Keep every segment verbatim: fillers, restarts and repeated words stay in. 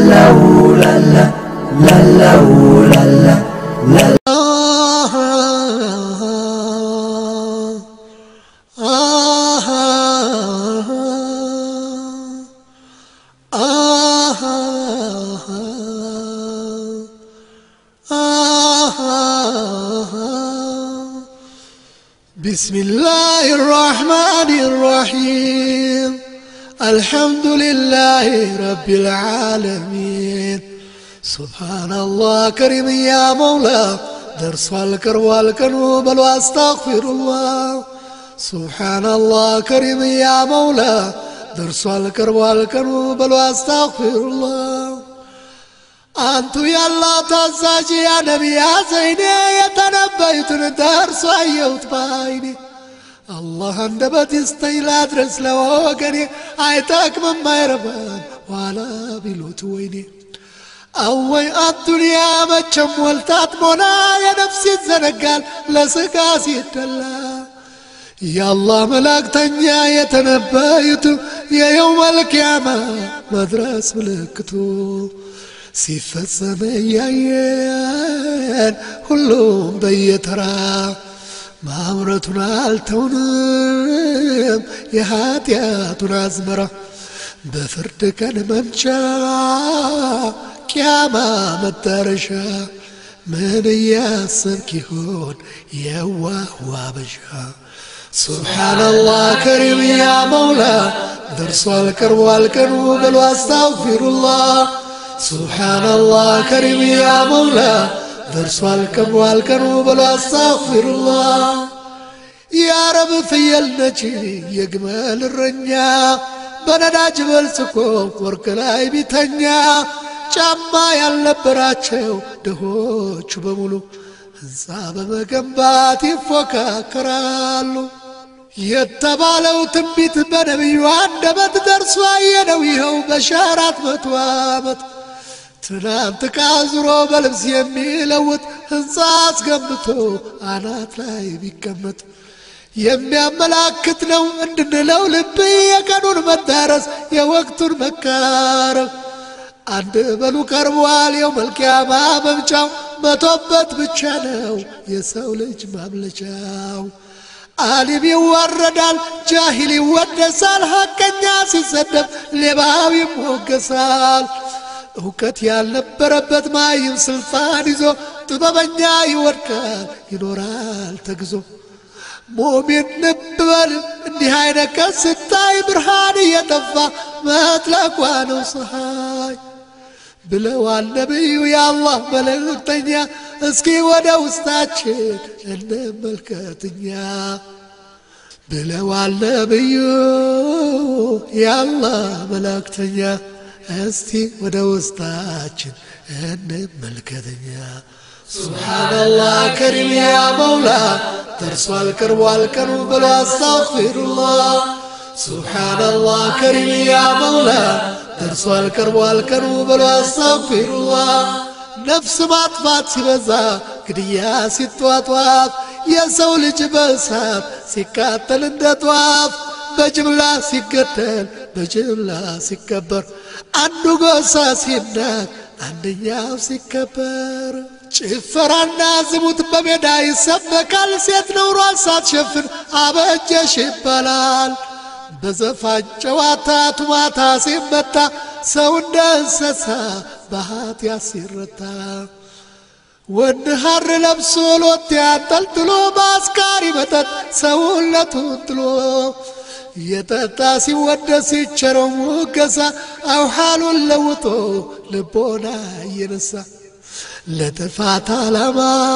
la la la la la la la بسم الله الرحمن الرحيم الحمد لله رب العالمين سبحان الله كريم يا مولا درس والكرب والكنوب واستغفر الله سبحان الله كريم يا مولا درس والكرب والكنوب واستغفر الله أنت يا الله تزاجي يا نبي يا زيني يتنبيت درس ويوت بايني الله عندبت استيلا درس لوغني عيتك من ما يربان ولا بلوت ويني أوي الدنيا مجم والتات منا يا نفسي الزنقال لسقاسي الدلا يا الله ملاك تنيا يتنبيت يا يوم القيامة مدرس ملكتو ሲፈጸመ ያየን ሁሉም በየተራ ማምረቱን አልተውንም የኃጢአቱን አዝመራ በፍርድ ቀን መምጫ ቂያማ መዳረሻ ምን ያሰብክ ይሆን የዋህ ዋበሻ ሱብሃንአላህ ከሪም ያ መውላ ደርሷል ቀርቧል ቀኑ በሉ አስታግፊሩላህ سبحان الله كريم يا مولا درس والكم والكنو بلا استغفر الله يا رب في النجي يجمل الرنيا بندا جبل سكوك وركلاي بيتنيا جاما يالنبراتشو دهوچ بمولو هنسا بمجنبات يفكاكرالو يتبالو تنبيت بنبيو عندبت درس واينو يهو بشارات متوامت ትናንት ካዝሮ በልብስ የሚለውጥ ህንጻስ ገንብቶ አናት ላይ ቢቀመጥ የሚያመላክት ነው እንድንለው ልብ የቀኑን መዳረስ የወቅቱን መቃረብ አንድ በሉ ቀርቧል የውመል ቂያማ መምጫው መቶበት ብቻ ነው የሰው ልጅ ማምለጫው ዓሊም ይዋረዳል ጃሂል ይወደሳል ሐቀኛ ሲሰደብ ሌባው ይሞገሳል እውቀት ያልነበረበት ማይም ስልጣን ይዞ ጥበበኛ ይወድቃል ይኖራል ተግዞ ሙእሚን ንብበል እንዲህ አይነት ከስታይ ብርሃን እየጠፋ መጥለቋ ነው ፀሐይ ብለዋል ነቢዩ የአላህ መልእክተኛ እስኪ ወደ ውስጣችን እንመልከትኛ ብለዋል ነቢዩ የአላህ መልእክተኛ استي ودوستاچن ان ملكتنيا سبحان الله كريم يا مولا ترسل كروال كرو بلا استغفر الله سبحان الله كريم يا مولا ترسل كروال كرو بلا استغفر الله نفس ما طفات سيبزا كديا سيتواطواف يا سو لج بساب سيكاتل اندتواف بجملا سيكتل بجملا سيكبر አንዱ ጎሳ ሲናቅ አንደኛው ሲከበር ጭፈራና ዝሙት በሜዳ ይሰበካል ሴት ነውሯን ሳትሸፍን አበጀሽ ይባላል በዘፋን ጨዋታ ቱማታ ሲመታ ሰው እንደ እንስሳ በኃጢአት ሲረታ ወንድ ሐር ለብሶ ሎት ያንጠልጥሎ በአስካሪ መጠጥ ሰውነቱን ጥሎ يتتا ሲወደስ ይቸረው ሙገሳ አው ሐሉን ለውጦ ልቦና ይነሳ ለጥፋት ዓላማ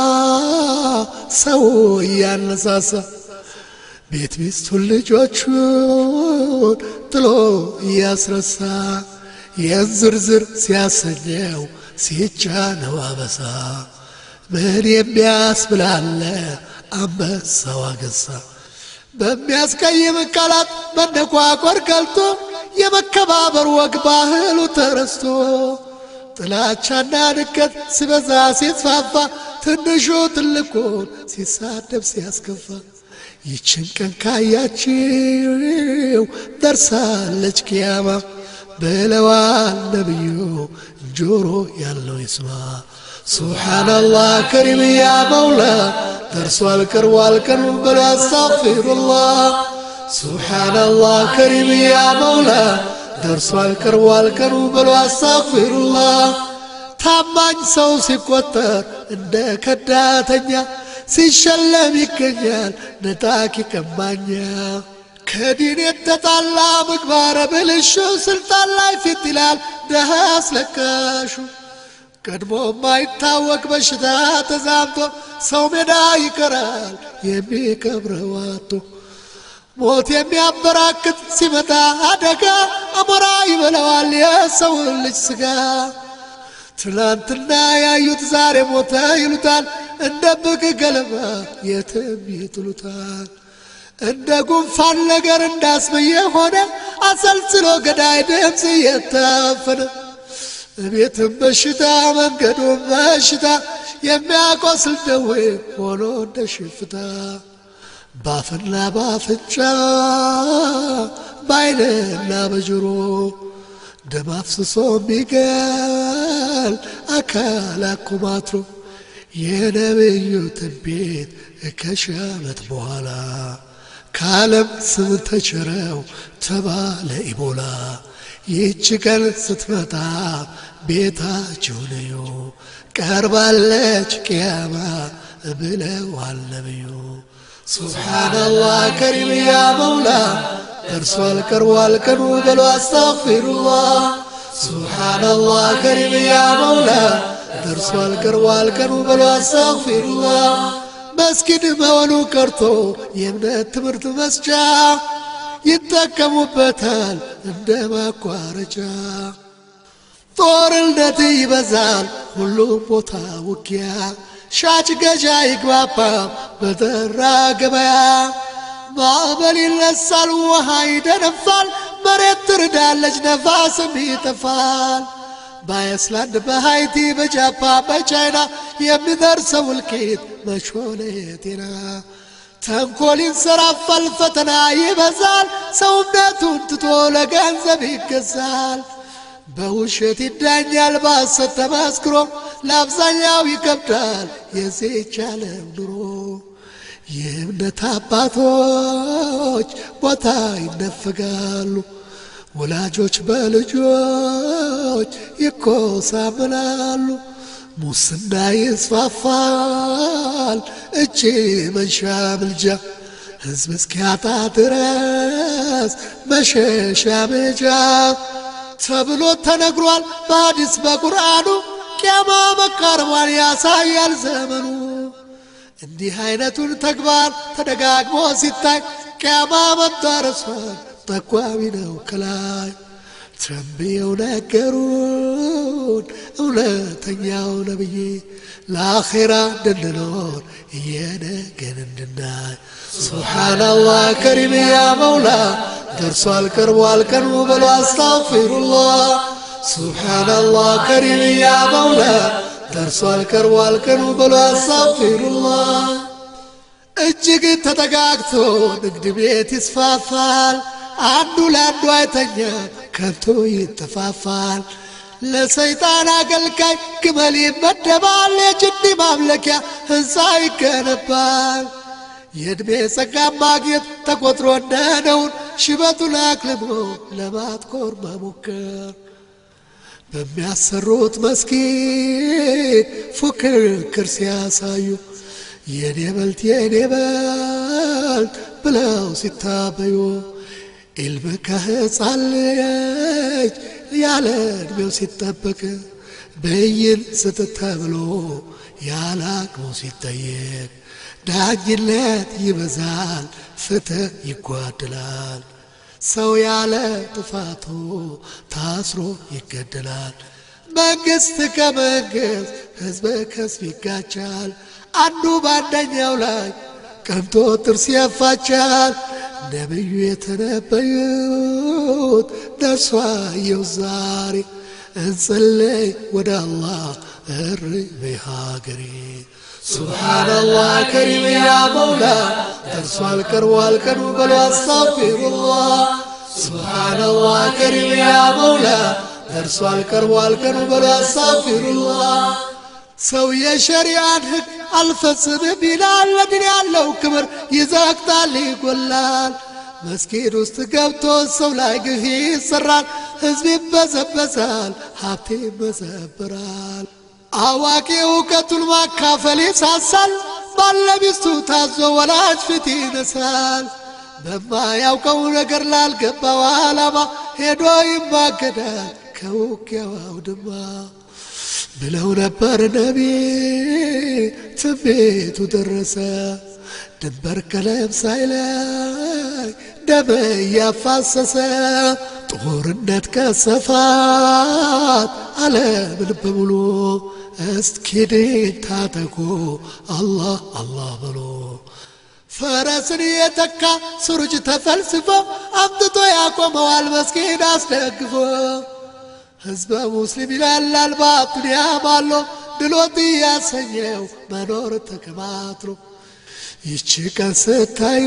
ሰው ያነሳሳ ቤት ሚስቱን ልጆቹን ጥሎ ያስረሳ የዝርዝር ሲያሰኘው ሲጫነው አበሳ ምን የሚያስብላለ አንበሳው አገሳ በሚያስቀይም ቃላት መነቋቆር ገልጦ የመከባበር ወግ ባህሉ ተረስቶ ጥላቻና ንቀት ሲበዛ ሲስፋፋ ትንሹ ትልቁን ሲሳደብ ሲያስከፋ ይችን ቀን ካያችሁ ደርሳለች ቂያማ ብለዋል ነብዩ ጆሮ ያለው ይስማ ሱብሃንአላህ ከሪም ያ መውላ ደርሷል ቀርቧል ቀኑ በሉ አስተግፊሩላህ ሱብሃንአላህ ከሪም ያ መውላ ደርሷል ቀርቧል ቀኑ በሉ አስተግፊሩላህ ታማኝ ሰው ሲቆጠር እንደ ከዳተኛ ሲሸለም ይገኛል ነጣቂ ቀማኛ ከዲን የተጣላ ምግባረ ብልሹ ስልጣን ላይ ፊት ይላል ደሃ አስለቃሹ ቀድሞ ማይታወቅ በሽታ ተዛምቶ ሰው ሜዳ ይቀራል የሚቀብረው አጥቶ ሞት የሚያበራክት ሲመጣ አደጋ አሞራ ይበላዋል የሰው ልጅ ስጋ ትላንትና ያዩት ዛሬ ሞተ ይሉታል እንደ ብቅ ገለባ የትም ይጥሉታል እንደ ጉንፋን ነገር እንዳስመየ ሆነ አሰልስሎ ገዳይ ድምፅ እየታፈነ ቤትም በሽታ መንገዱም በሽታ የሚያቆስል ደዌ ሆኖ እንደ ሽፍታ ባፍና ባፍንጫ ባይንና በጆሮ ደም አፍስሶ ሚገል አካል አኮማትሮ የነብዩ ትንቢት ከሺህ ዓመት በኋላ ከዓለም ስም ተቸረው ተባለ ኢቦላ ይህች ቀን ስትመጣ ቤታችሁ ነዩ ቀርባለች ቅያማ ብለዋል ነብዩ ሱብሃንአላህ ከሪም ያ መውላ ደርሷል ቀርቧል ቀኑ በሉ አስተግፊሩላህ ሱብሃንአላህ ከሪም ያ መውላ ደርሷል ቀርቧል ቀኑ በሉ አስተግፊሩላህ መስጊድ መሆኑ ቀርቶ የእምነት ትምህርት መስጫ ይጠቀሙበታል እንደ ማቋረጫ ጦርነት ይበዛል ሁሉም ቦታ ውጊያ ሻጭ ገዣ ይግባባ በጠራ ገበያ ማዕበል ይነሳል ውሃ ይደነፋል መሬት ትርዳለች ነፋስም ይጠፋል በአይስላንድ በሃይቲ በጃፓን በቻይና የሚደርሰው እልቂት መች ሆነ የጤና ተንኮል ይንሰራፋል ፈተና ይበዛል ሰውነቱን ትቶ ለገንዘብ ይገዛል በውሸት ይዳኛል በሐሰት ተመስክሮ ለአብዛኛው ይከብዳል የዚህች ዓለም ኑሮ የእምነት አባቶች ቦታ ይነፈጋሉ ወላጆች በልጆች ይኮሳመናሉ ሙስና ይስፋፋል እጅ መንሻ ምልጃ ሕዝብ እስኪያጣ ድረስ መሸሻ መጃ ተብሎ ተነግሯል በሐዲስ በቁርአኑ ቂያማ መቃረቧን ያሳያል ዘመኑ እንዲህ አይነቱን ተግባር ተደጋግሞ ሲታይ ቂያማ መዳረሷን ጠቋሚ ነው ከላይ ተንብየው ነገሩን እውነተኛው ነብይ ለአኺራ እንድንኖር እየነገን እንድናይ ሱብሃንአላህ ከሪም ያ መውላ ደርሷል ቀርቧል ቀኑ በሉ አስተግፊሩላህ ሱብሃንአላህ ከሪም ያ መውላ ደርሷል ቀርቧል ቀኑ በሉ አስተግፊሩላህ እጅግ ተጠጋግቶ ንግድ ቤት ይስፋፋል አንዱ ለአንዱ አይተኛ ከንቱ ይተፋፋል ለሰይጣን አገልጋይ ግመል ይመደባል የጅኒ ማምለኪያ ሕንፃ ይገነባል የዕድሜ ጸጋ ማግኘት ተቆጥሮ እንደነውን ሽበቱን አክልሞ ለማትኮር መሞከር በሚያሰሩት መስጊድ ፉክክር ሲያሳዩ የኔ በልት የኔ በልት ብለው ሲታበዩ ኢልም ከሕፃን ልጅ ያለ ዕድሜው ሲጠበቅ ብይን ስትት ተብሎ ያለ አቅሙ ሲጠየቅ ዳኝነት ይበዛል ፍትህ ይጓድላል ሰው ያለ ጥፋቱ ታስሮ ይገደላል መንግስት ከመንግስት ሕዝብ ከሕዝብ ይጋጫል አንዱ ባንደኛው ላይ ቀምቶ ጥርስ ያፋጫል ነብዩ የተነበዩት ደርሷየው ዛሬ እንጸልይ ወደ አላህ እሪ በሀገሬ ሱብሃንአላህ ከሪም ያ መውላ ደርሷል ቀርቧል ቀኑ በሉ አስተግፊሩላህ ሱብሃነላህ ከሪም ያ መውላ ደርሷል ቀርቧል ቀኑ በሉ አስታግፊሩላህ ሰው የሸሪዓን ሕግ አልፈጽምም ይላል ለድን ያለው ክብር ይዘግታል ይጎላል መስጊድ ውስጥ ገብቶ ሰው ላይ ግፍ ይሰራል ሕዝብ ይበዘበዛል ሀብት ይመዘበራል አዋቂ እውቀቱን ማካፈል ይሳሳል ባለሚስቱ ታዞ ወላጅ ፊት ይነሳል በማያውቀው ነገር ላልገባው ዓላማ ሄዶ ይማገዳል ከውጊያው አውድማ ብለው ነበር ነቢ ትንቢቱ ደረሰ ድንበር ከለም ሳይለይ ደም እያፋሰሰ ጦርነት ከሰፋት ዓለምን በሙሉ እስኪድን ታጠቁ አላህ አላህ በሎ ፈረስን የተካ ሱሩጅ ተፈልስፎ አምጥቶ ያቆመዋል መስጊድ አስደግፎ ሕዝበ ሙስሊም ይላል በዱንያ ባሎ ድሎት ያሰኘው መኖር ተከማትሎ ይቺ ቀን ስታዩ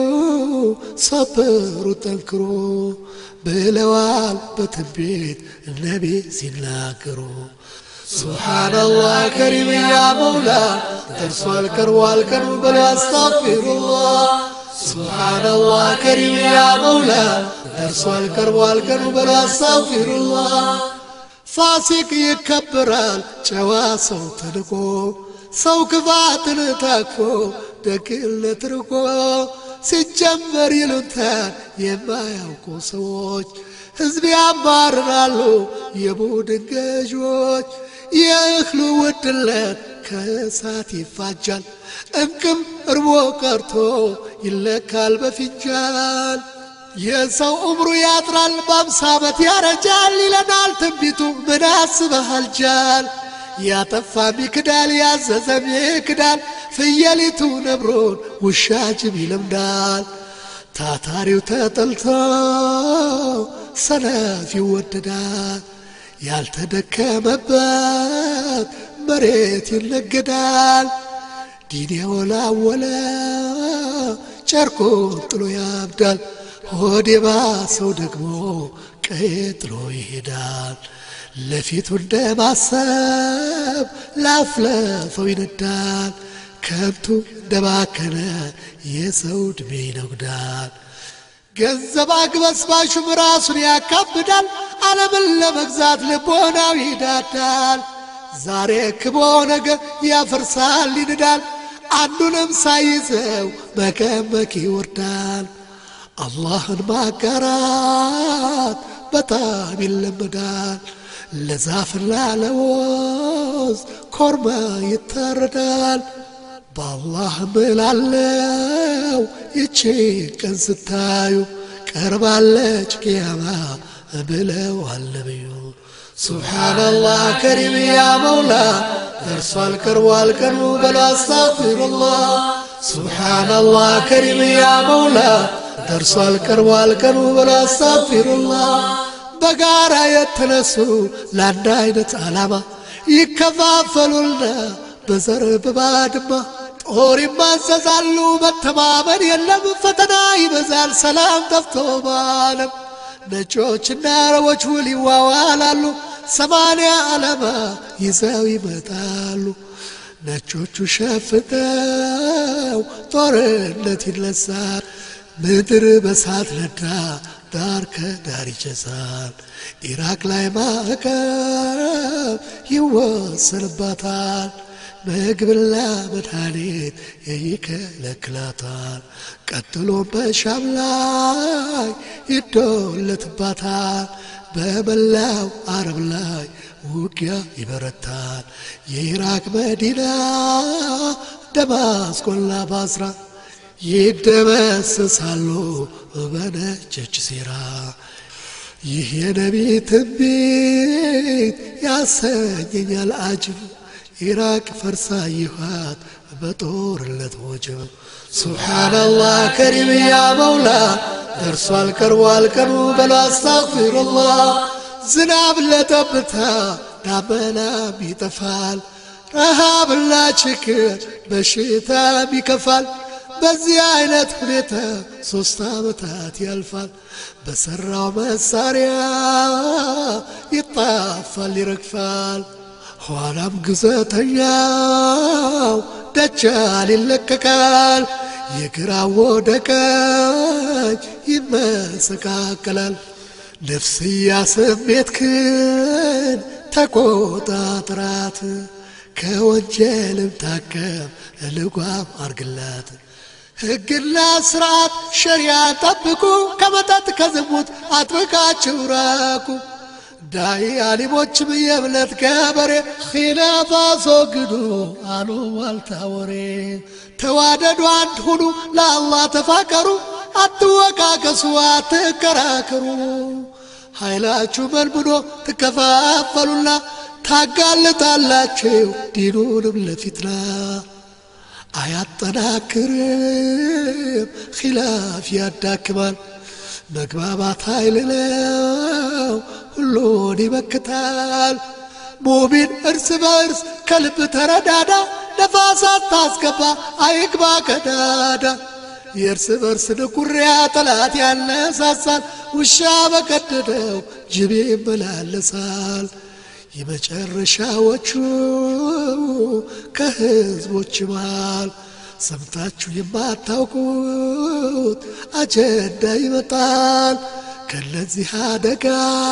ሰብሩ ጠንክሮ ብለዋል በትንቢት ነቢ ሲናገሩ ሱብሃነላህ ከሪም ያ መውላ ደርሷል ቀርቧል ቀኑ በሉ አስታግፊሩላህ ሱብሃነላህ ከሪም ያ መውላ ደርሷል ቀርቧል ቀኑ በሉ አስታግፊሩላህ ፋሲቅ ይከበራል ጨዋ ሰው ተንቆ ሰው ክፋትን ታቅፎ ደግነት ርቆ ሲጀመር ይሉንታል የማያውቁ ሰዎች ሕዝብ ያባርራሉ የቡድን ገዦች የእህሉ ውድለት ከእሳት ይፋጃል እንቅም እርቦ ቀርቶ ይለካል በፊንጃል የሰው ዑምሩ ያጥራል በአምሳ ዓመት ያረጃል ይለናል ትንቢቱ ምን አስበሃል ጃል ያጠፋም ይክዳል ያዘዘም ይክዳል ፍየሊቱ ነብሮን ውሻ ጅብ ይለምዳል ታታሪው ተጠልቶ ሰነፍ ይወደዳል ያልተደከመበት መሬት ይነገዳል ዲን የወላወለ ጨርቁን ጥሎ ያብዳል ሆድ የባሰው ደግሞ ቀዬ ጥሎ ይሄዳል ለፊቱ እንደማሰብ ላፍለፈው ይነዳል ከንቱ እንደባከነ የሰው ዕድሜ ይነጉዳል ገንዘብ አግበስባሹም ራሱን ያካብዳል ዓለምን ለመግዛት ልቦናው ይዳዳል ዛሬ ክቦ ነገ ያፈርሳል ይንዳል አንዱንም ሳይዘው መቀመቅ ይወርዳል አላህን ማጋራት በጣም ይለመዳል ለዛፍና ለወዝ ኮርማ ይታረዳል በአላህ እምላለው ይቺ ቀን ስታዩ ቀርባለች ቂያማ ብለዋል ነቢዩ ሱብሃነላህ ከሪም ያ መውላ ደርሷል ቀርቧል ቀኑ በሉ አስታግፊሩላህ ሱብሃነላህ ከሪም ያ መውላ ደርሷል ቀርቧል ቀኑ በሉ አስታግፊሩላህ በጋራ የተነሱ ለአንድ አይነት ዓላማ ይከፋፈሉና በዘር በባድማ ጦር ይማዘዛሉ መተማመን የለም ፈተና ይበዛል ሰላም ጠፍቶ ባለም ነጮችና አረቦች ውል ይዋዋላሉ ሰማንያ ዓላማ ይዘው ይመጣሉ ነጮቹ ሸፍተው ጦርነት ይነሳል ምድር በሳት ነዳ ዳር ከዳር ይጨሳል ኢራቅ ላይ ማዕቀብ ይወሰንባታል ምግብና መድኃኒት ይከለክላታል ቀጥሎ በሻም ላይ ይዶለትባታል በመላው አረብ ላይ ውጊያ ይበረታል የኢራቅ መዲና ደማስቆና ባስራ ይደመሰሳሉ በነጨች ሴራ ይህ የነቢ ትንቢት ያሰኘኛል አጅብ ኢራቅ ፈርሳ ይኋት በጦርነት ወጀብ ሱብሃነላህ ከሪም ያ መውላ ደርሷል ቀርቧል ቀኑ በሉ አስታግፊሩላህ ዝናብ ለጠብታ ዳመናም ይጠፋል ረሃብና ችግር በሽታም ይከፋል በዚህ አይነት ሁኔታ ሶስት አመታት ያልፋል በሰራው መሳሪያ ይጣፋል ይረግፋል ኋላም ግዘተኛው ደጃል ይለቀቃል የግራው ወደ ቀኝ ይመሰካከላል ነፍስያ ስሜትክን ተቆጣጥራት ከወንጀልም ታከም ልጓም አርግላት ሕግና ስርዓት ሸሪዓ ጠብቁ ከመጠጥ ከዝሙት አጥብቃችሁ ራቁ ዳይ አሊሞችም የእምነት ገበሬ ኺላፍ አስወግዱ አሉ ዋልታወሬ ተዋደዱ አንድ ሁኑ ለአላህ ተፋቀሩ አትወቃቀሱ አትከራከሩ ኃይላችሁ መልምሎ ትከፋፈሉና ታጋልጣላችሁ ዲኑንም ለፊትና አያጠናክርም ኺላፍ ያዳክማል መግባባት ኃይል ነው ሁሉን ይመክታል ሙእሚን እርስ በርስ ከልብ ተረዳዳ ነፋሳት ታስገባ አይግባ ቀዳዳ የእርስ በርስ ንኩሪያ ጠላት ያነሳሳል ውሻ በቀደደው ጅብ ይመላለሳል የመጨረሻዎቹ ከህዝቦች መሃል ሰምታችሁ የማታውቁት አጀንዳ ይመጣል ከነዚህ አደጋ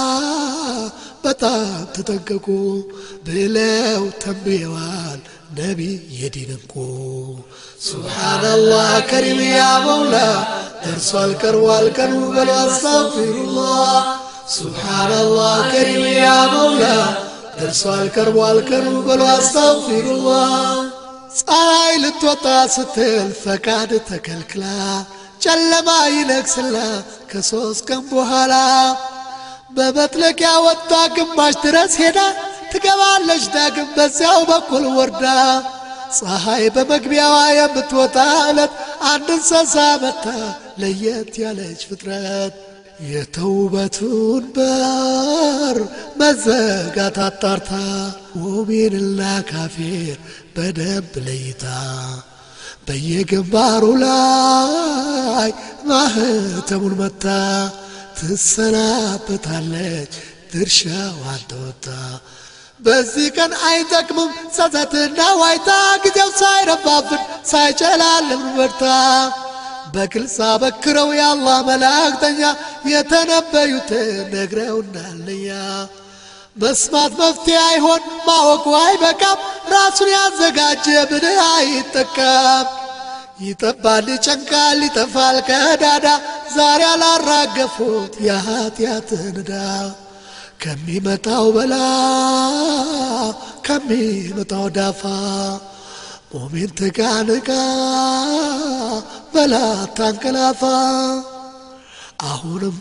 በጣም ተጠንቀቁ ብለው ተንብየዋል ነቢ የዲንንቁ ሱብሃንአላህ ከሪም ያ መውላ ደርሷል ቀርቧል ቀኑ በሉ አስተግፊሩላህ ሱብሃንአላህ ከሪም ያ መውላ ደርሷል ቀርቧል ቀኑ በሉ አስተግፊሩላህ ፀሐይ ልትወጣ ስትል ፈቃድ ተከልክላ ጨለማ ይነግስላ ከሶስት ቀን በኋላ በመጥለቂያ ወጣ ግማሽ ድረስ ሄዳ ትገባለች ዳግም በዚያው በኩል ወርዳ ፀሐይ በመግቢያዋ የምትወጣ ዕለት አንድ እንስሳ መታ ለየት ያለች ፍጥረት የተውበቱን በር መዘጋት አጣርታ ሙእሚንና ካፊር በደንብ ለይታ በየግንባሩ ላይ ማህተሙን መታ ትሰናበታለች ድርሻዋን ተወጣ በዚህ ቀን አይጠቅምም ጸጸትና ዋይታ ጊዜው ሳይረባብን ሳይጨላልም በርታ በግልጽ አበክረው የአላህ መላእክተኛ የተነበዩትን ነግረውናልኛ መስማት መፍትሄ አይሆን ማወቁ አይበቃም ራሱን ያዘጋጀ ብልህ አይጠቀም ይጠባል ይጨንቃል ይጠፋል ከዳዳ ዛሬ አላራገፉት የኃጢአትን ዕዳ ከሚመጣው በላ ከሚመጣው ዳፋ ሙእሚን ተጋንቃ በላ ታንቀላፋ አሁንም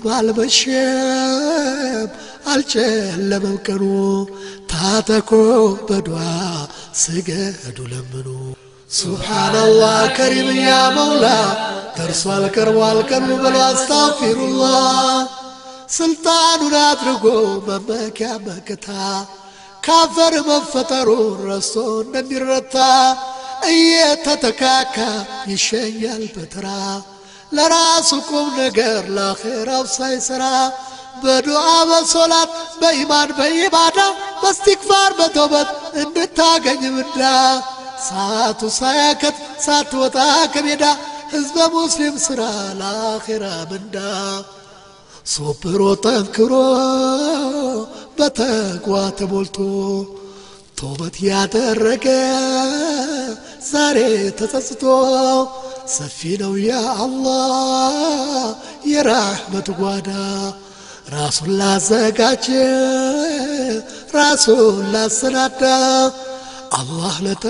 አልመሸም አልጨለመም ቀኑ ታተኮ በዱዓ ስገዱ ለምኑ ሱብሃንአላህ ከሪም ያ መውላ ደርሷል ቀርቧል ቀኑ በሉ አስተግፊሩላህ ስልጣኑን አድርጎ መመኪያ መከታ ካፈር መፈጠሩን ረስቶ እንደሚረታ እየተተካካ ይሸኛል በተራ ለራሱ ቁም ነገር ለአኼራው ሳይሰራ በዱዓ በሶላት በኢማን በኢባዳ በእስትግፋር በተውበት እንድታገኝ ምንዳ ሰዓቱ ሳያከት ሳትወጣ ከሜዳ ህዝበ ሙስሊም ስራ ለአኼራ ምንዳ ሶብሮ ጠንክሮ በተቅዋ ተሞልቶ ተውበት ያደረገ ዛሬ ተጸጽቶ ሰፊ ነው ያ አላህ የራህመት ጓዳ ራሱን ላዘጋጀ ራሱን ላሰናዳ አላህ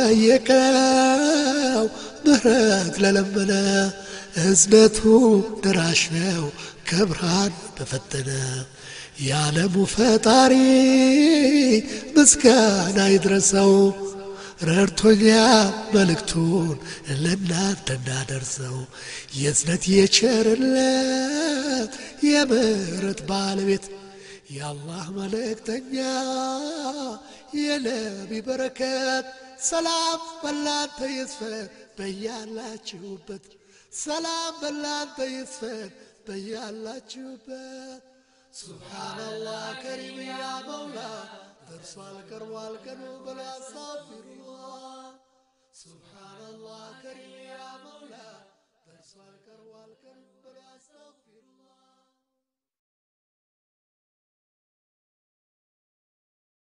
ለጠየቀው ምህረት ለለመነ እዝነቱ ደራሽ ነው ከብርሃን በፈተነ የዓለሙ ፈጣሪ ምስጋና ይድረሰው ረድቶኛ መልእክቱን ለእናንተ እንዳደርሰው የእዝነት የቸርነት የምህረት ባለቤት የአላህ መልእክተኛ የነቢ በረከት ሰላም በላንተ ይስፈን በያላችሁበት ሰላም በላንተ ይስፈን በያላችሁበት ሱብሃንአላህ ከሪም ያ መውላ ደርሷል ቀርቧል ቀኑ በል አስታግፊሩላህ ሱብሃንአላህ ከሪም ያ መውላ ደርሷል ቀርቧል ቀኑ በል አስታግፊሩላህ